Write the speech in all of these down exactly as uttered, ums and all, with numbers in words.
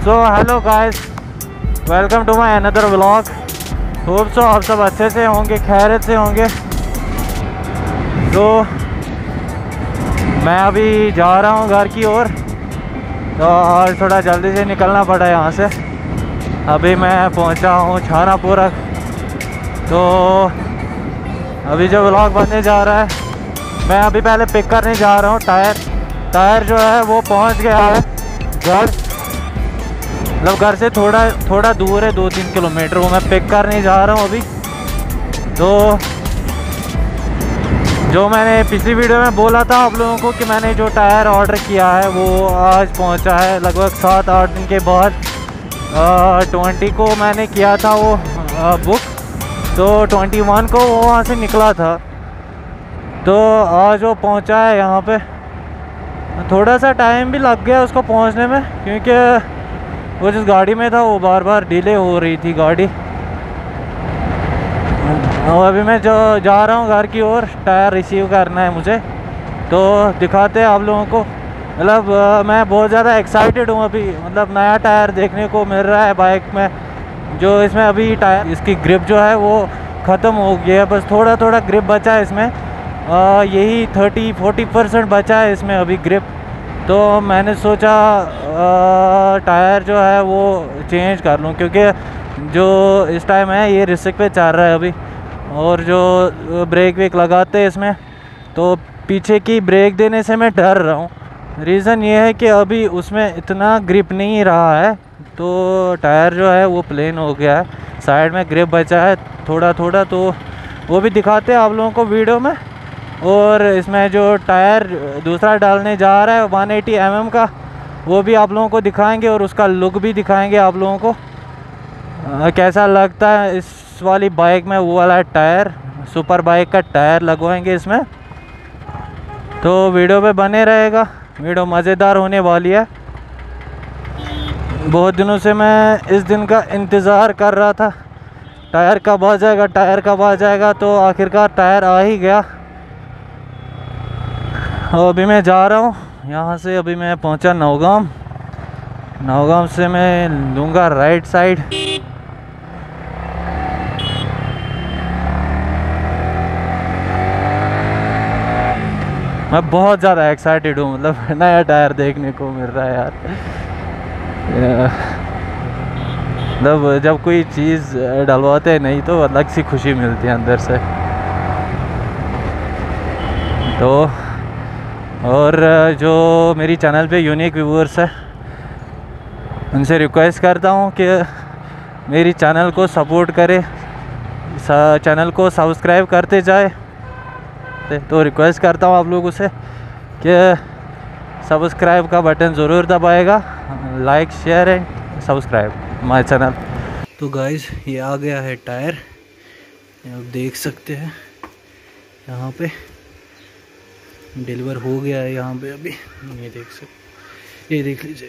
So hello guys, welcome to my another vlog. Hope so आप सब अच्छे से होंगे, खैरियत से होंगे। तो मैं अभी जा रहा हूँ घर की ओर, तो आज थोड़ा जल्दी से निकलना पड़ा यहाँ से। अभी मैं पहुँचा हूँ छानापुर। तो अभी जो व्लॉग बनने जा रहा है, मैं अभी पहले पिक करने जा रहा हूँ टायर। टायर जो है वो पहुँच गया है घर, मतलब घर से थोड़ा थोड़ा दूर है, दो तीन किलोमीटर। वो मैं पिक करने जा रहा हूँ अभी। तो जो मैंने पिछली वीडियो में बोला था आप लोगों को कि मैंने जो टायर ऑर्डर किया है वो आज पहुँचा है, लगभग सात आठ दिन के बाद। ट्वेंटी को मैंने किया था वो आ, बुक, तो ट्वेंटी वन को वो वहाँ से निकला था। तो आज वो पहुँचा है यहाँ पे। थोड़ा सा टाइम भी लग गया उसको पहुँचने में, क्योंकि वो जिस गाड़ी में था वो बार बार डिले हो रही थी गाड़ी। और अभी मैं जो जा रहा हूँ घर की ओर, टायर रिसीव करना है मुझे। तो दिखाते हैं आप लोगों को। मतलब मैं बहुत ज़्यादा एक्साइटेड हूँ अभी, मतलब नया टायर देखने को मिल रहा है बाइक में। जो इसमें अभी टायर, इसकी ग्रिप जो है वो ख़त्म हो गई है, बस थोड़ा थोड़ा ग्रिप बचा है इसमें। आ, यही थर्टी फोर्टी परसेंट बचा है इसमें अभी ग्रिप। तो मैंने सोचा आ, टायर जो है वो चेंज कर लूँ, क्योंकि जो इस टाइम है ये रिस्क पे चल रहा है अभी। और जो ब्रेक वेक लगाते हैं इसमें, तो पीछे की ब्रेक देने से मैं डर रहा हूँ। रीज़न ये है कि अभी उसमें इतना ग्रिप नहीं रहा है, तो टायर जो है वो प्लेन हो गया है। साइड में ग्रिप बचा है थोड़ा थोड़ा, तो वो भी दिखाते हैं आप लोगों को वीडियो में। और इसमें जो टायर दूसरा डालने जा रहा है वन एटी एम एम का, वो भी आप लोगों को दिखाएंगे और उसका लुक भी दिखाएंगे आप लोगों को। आ, कैसा लगता है इस वाली बाइक में वो वाला टायर, सुपर बाइक का टायर लगवाएंगे इसमें। तो वीडियो पे बने रहेगा, वीडियो मज़ेदार होने वाली है। बहुत दिनों से मैं इस दिन का इंतज़ार कर रहा था, टायर कब आ जाएगा, टायर कब आ जाएगा। तो आखिरकार टायर आ ही गया। अभी मैं जा रहा हूँ यहाँ से। अभी मैं पहुँचा नौगाम। नौगाम से मैं लूँगा राइट साइड। मैं बहुत ज़्यादा एक्साइटेड हूँ, मतलब नया टायर देखने को मिल रहा है यार। मतलब जब कोई चीज़ डलवाते नहीं तो अलग सी खुशी मिलती है अंदर से। तो और जो मेरी चैनल पे यूनिक व्यूअर्स है, उनसे रिक्वेस्ट करता हूँ कि मेरी चैनल को सपोर्ट करें, चैनल को सब्सक्राइब करते जाए। तो रिक्वेस्ट करता हूँ आप लोगों से कि सब्सक्राइब का बटन ज़रूर दबाएगा। Like share and subscribe my channel. तो गाइस ये आ गया है टायर, आप देख सकते हैं यहाँ पे डिलीवर हो गया है यहाँ पे अभी। ये देख सकते, ये देख लीजिए।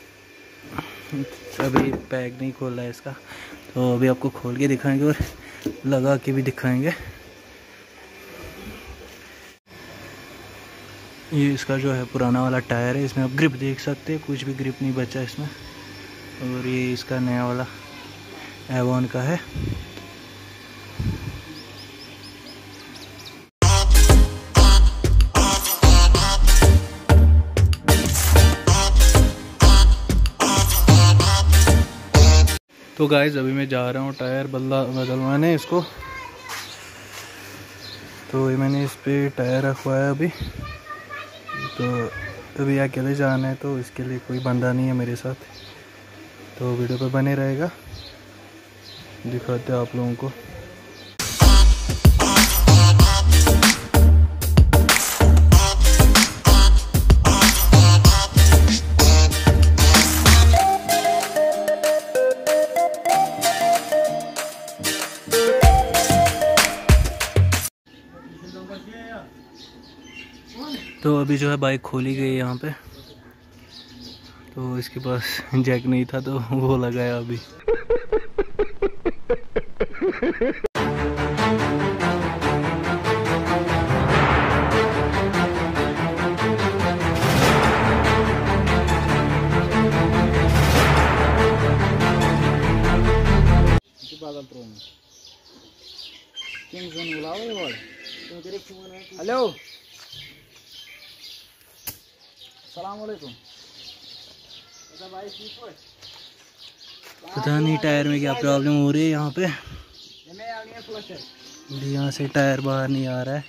अभी पैक नहीं खोला है इसका, तो अभी आपको खोल के दिखाएंगे और लगा के भी दिखाएंगे। ये इसका जो है पुराना वाला टायर है, इसमें आप ग्रिप देख सकते हैं, कुछ भी ग्रिप नहीं बचा इसमें। और ये इसका नया वाला एवॉन का है। तो गाइस अभी मैं जा रहा हूँ टायर बदला बदलवाने इसको। तो ये मैंने इस पे टायर रखवाया अभी। तो अभी अकेले जाना है, तो इसके लिए कोई बंदा नहीं है मेरे साथ। तो वीडियो पे बने रहेगा, दिखाते हैं आप लोगों को। तो अभी जो है बाइक खोली गई यहाँ पे। तो इसके पास जैक नहीं था तो वो लगाया अभी। हेलो सलाम वालेकुम। पता नहीं टायर में क्या प्रॉब्लम हो रही है यहाँ पे, यहाँ से टायर बाहर नहीं आ रहा है।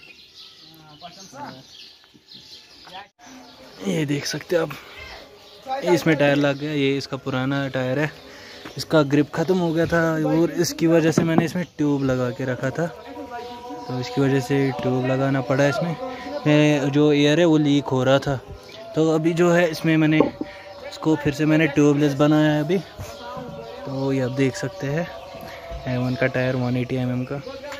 ये देख सकते हैं आप, इसमें टायर लग गया। ये इसका पुराना टायर है, इसका ग्रिप ख़त्म हो गया था और इसकी वजह से मैंने इसमें ट्यूब लगा के रखा था, तो इसकी वजह से ट्यूब लगाना पड़ा इसमें। मैं जो एयर है वो लीक हो रहा था, तो अभी जो है इसमें मैंने इसको फिर से मैंने ट्यूबलेस बनाया है अभी। तो ये आप देख सकते हैं एम वन का tyre one eighty M M का।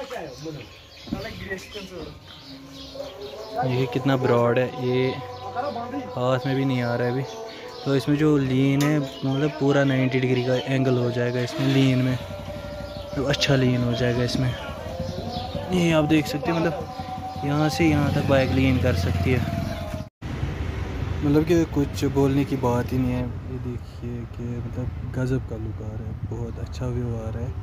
ये कितना ब्रॉड है, ये हाथ में भी नहीं आ रहा है अभी। तो इसमें जो लीन है मतलब पूरा नाइन्टी डिग्री का एंगल हो जाएगा इसमें लीन में, तो अच्छा लीन हो जाएगा इसमें। ये आप देख सकते हैं मतलब यहाँ से यहाँ तक बाइक लीन कर सकती है, मतलब कि कुछ बोलने की बात ही नहीं है। ये देखिए कि मतलब गज़ब का लुक आ रहा है, बहुत अच्छा व्यू आ रहा है।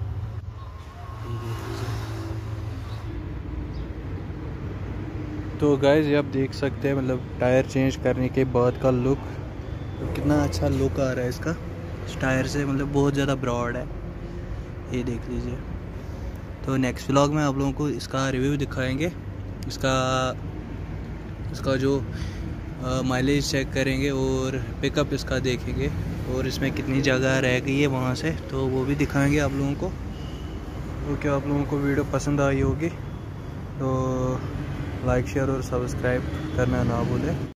तो गाइस ये आप देख सकते हैं मतलब टायर चेंज करने के बाद का लुक, तो कितना अच्छा लुक आ रहा है इसका इस टायर से, मतलब बहुत ज़्यादा ब्रॉड है। ये देख लीजिए। तो नेक्स्ट व्लॉग में आप लोगों को इसका रिव्यू दिखाएंगे, इसका इसका जो माइलेज चेक करेंगे और पिकअप इसका देखेंगे, और इसमें कितनी जगह रह गई है वहाँ से, तो वो भी दिखाएंगे आप लोगों को। तो क्या आप लोगों को वीडियो पसंद आई होगी तो लाइक शेयर और सब्सक्राइब करना ना भूलें।